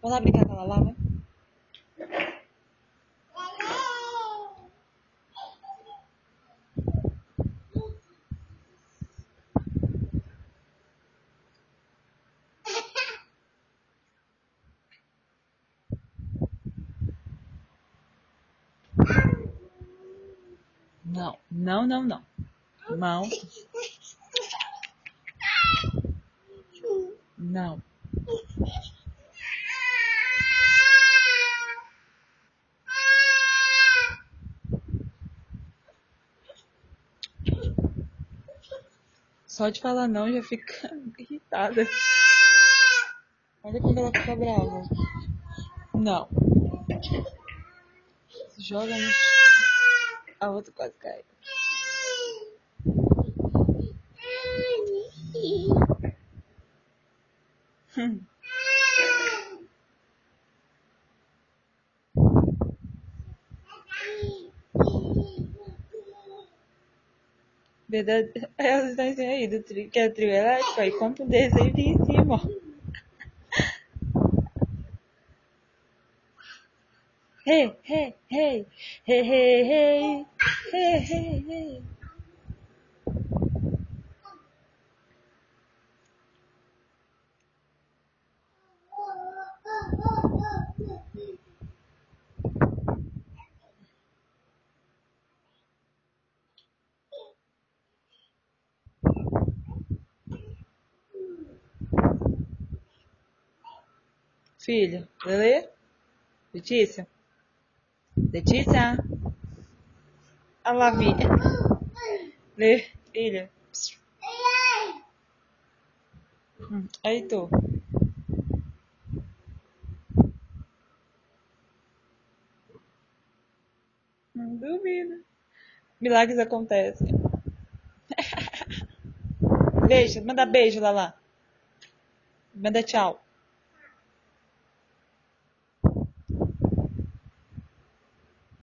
Vamos lá brincar com a Lala, né? Não, não, não, não. Não. Não. Só de falar não já fica irritada. Olha quando ela fica brava. Não. Se joga no chão. A outra quase cai. Verdade, elas estão assim aí do trio, que é trio elétrico, aí compra um desse aí e fica em cima, ó. Hey, hey, hey, hey, hey, hey, hey, hey, hey. Filho, Lelê? Letícia? Letícia? A Lavínia. Lê, filha. Aí tô. Não duvido. Milagres acontecem. Beijo, manda beijo, Lala. Manda tchau.